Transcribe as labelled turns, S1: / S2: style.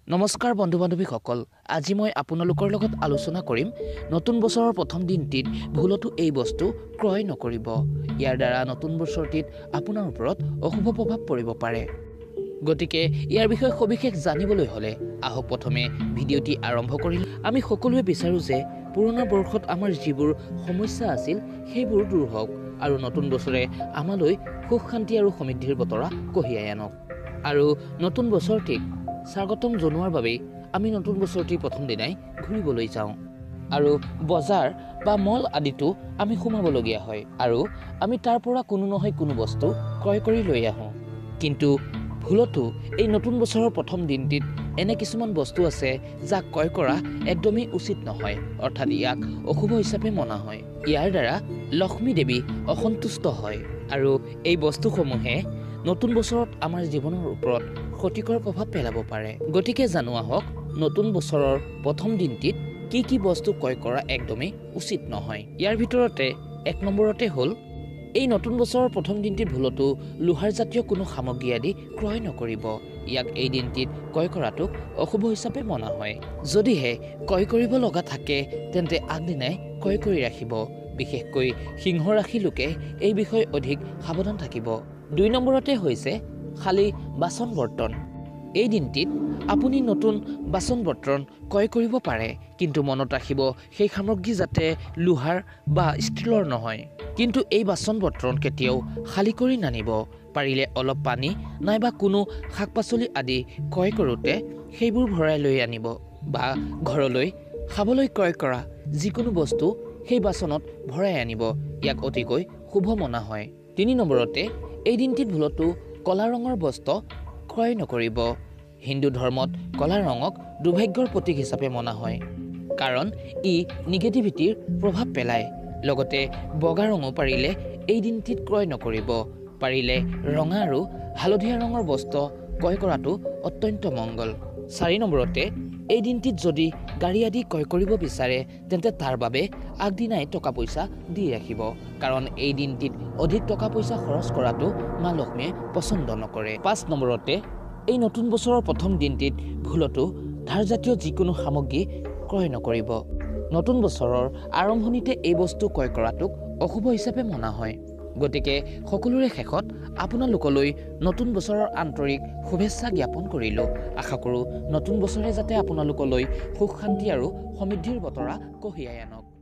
S1: নমস্কাৰ বন্ধু বান্ধৱীসকল, আজি মই আপোনালোকৰ লগত আলোচনা কৰিম নতুন বছৰৰ প্ৰথম দিনটিত ভুলতো এই বস্তু ক্ৰয় নকৰিব। ইয়াৰ দ্বাৰা নতুন বছৰটিত আপোনাৰ ওপৰত অশুভ প্ৰভাৱ পৰিব পাৰে। গতিকে ইয়াৰ বিষয়ে সবিশেষ জানিবলৈ হ'লে আহক প্ৰথমে ভিডিঅ'টি আৰম্ভ কৰিম। আমি সকলোৱে বিচাৰোঁ যে পুৰণা বৰ্ষত আমাৰ যিবোৰ সমস্যা আছিল সেইবোৰ দূৰ হওক আৰু নতুন বছৰে আমালৈ সুখ শান্তি আৰু সমৃদ্ধিৰ বতৰা কঢ়িয়াই আনক। আৰু নতুন বছৰটিক স্বাগতম জনোৱাৰ বাবে আমি নতুন বছৰটিৰ প্ৰথম দিনাই ঘূৰিবলৈ যাওঁ আৰু বজাৰ বা মল আদিতো আমি সোমাবলগীয়া হয় আৰু আমি তাৰ পৰা কোনো নহয় কোনো বস্তু ক্ৰয় কৰি লৈ আহোঁ। কিন্তু ভুলতো এই নতুন বছৰৰ প্ৰথম দিনটিত এনে কিছুমান বস্তু আছে যাক ক্ৰয় কৰা একদমেই উচিত নহয়, অৰ্থাৎ ইয়াক অশুভ হিচাপে মনা হয়। ইয়াৰ দ্বাৰা লক্ষ্মী দেৱী অসন্তুষ্ট হয় আৰু এই বস্তুসমূহে নতুন বছৰত আমাৰ জীৱনৰ ওপৰত ক্ষতিকৰ প্ৰভাৱ পেলাব পাৰে। গতিকে জানো আহক নতুন বছৰৰ প্ৰথম দিনটিত কি বস্তু ক্ৰয় কৰা একদমেই উচিত নহয়। ইয়াৰ ভিতৰতে ১ নম্বৰতে হ'ল এই নতুন বছৰৰ প্ৰথম দিনটিত ভুলতো লোহাৰ জাতীয় কোনো সামগ্ৰী আদি ক্ৰয় নকৰিব। ইয়াক এই দিনটিত ক্ৰয় কৰাটোক অশুভ হিচাপে মনা হয়। যদিহে ক্ৰয় কৰিব লগা থাকে তেন্তে আগদিনাই ক্ৰয় কৰি ৰাখিব। বিশেষকৈ সিংহ ৰাশি লোকে এই বিষয়ে অধিক সাৱধান থাকিব। ২ নম্বৰতে হৈছে খালী বাচন বৰ্তন। এই দিনটিত আপুনি নতুন বাচন বৰ্তন ক্ৰয় কৰিব পাৰে, কিন্তু মনত ৰাখিব সেই সামগ্ৰী যাতে লোহাৰ বা ষ্টীলৰ নহয়। কিন্তু এই বাচন বৰ্তন কেতিয়াও খালী কৰি নানিব। পাৰিলে অলপ পানী নাইবা কোনো শাক পাচলি আদি ক্ৰয় কৰোঁতে সেইবোৰ ভৰাই লৈ আনিব বা ঘৰলৈ খাবলৈ ক্ৰয় কৰা যিকোনো বস্তু সেই বাচনত ভৰাই আনিব। ইয়াক অতিকৈ শুভ মনা হয়। ৩ নম্বৰতে এই দিনটিত ভুলতো কলা ৰঙৰ বস্ত্ৰ ক্ৰয় নকৰিব। হিন্দু ধৰ্মত কলা ৰঙক দুৰ্ভাগ্যৰ প্ৰতীক হিচাপে মনা হয়, কাৰণ ই নিগেটিভিটিৰ প্ৰভাৱ পেলায়। লগতে বগা ৰঙো পাৰিলে এই দিনটিত ক্ৰয় নকৰিব। পাৰিলে ৰঙা আৰু হালধীয়া ৰঙৰ বস্ত্ৰ ক্ৰয় কৰাটো অত্যন্ত মংগল। ৪ নম্বৰতে এই দিনটিত যদি গাড়ী আদি ক্ৰয় কৰিব বিচাৰে তেন্তে তাৰ বাবে আগদিনাই টকা পইচা দি ৰাখিব, কাৰণ এই দিনটিত অধিক টকা পইচা খৰচ কৰাটো মা লক্ষ্মীয়ে পচন্দ নকৰে। ৫ নম্বৰতে এই নতুন বছৰৰ প্ৰথম দিনটিত ভুলতো ধাৰজাতীয় যিকোনো সামগ্ৰী ক্ৰয় নকৰিব। নতুন বছৰৰ আৰম্ভণিতে এই বস্তু ক্ৰয় কৰাটোক অশুভ হিচাপে মনা হয়। গতিকে সকলোৰে শেষত আপোনালোকলৈ নতুন বছৰৰ আন্তৰিক শুভেচ্ছা জ্ঞাপন কৰিলোঁ। আশা কৰোঁ নতুন বছৰে যাতে আপোনালোকলৈ সুখ শান্তি আৰু সমৃদ্ধিৰ বতৰা কঢ়িয়াই আনক।